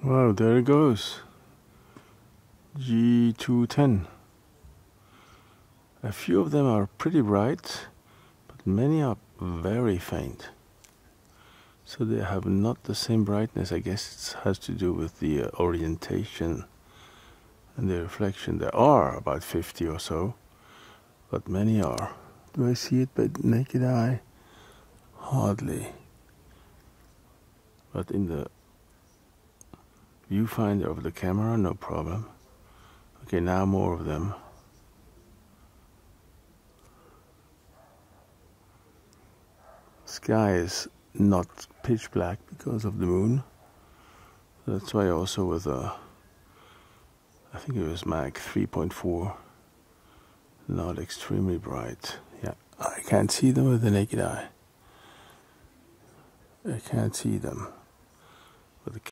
Wow, there it goes. G2-10. A few of them are pretty bright, but many are very faint. So they have not the same brightness. I guess it has to do with the orientation and the reflection. There are about 50 or so, but many are. Do I see it by the naked eye? Hardly. But in the viewfinder of the camera, no problem. Okay, now more of them. Sky is not pitch black because of the moon. That's why also with I think it was Mach 3.4, not extremely bright. Yeah, I can't see them with the naked eye. I can't see them with the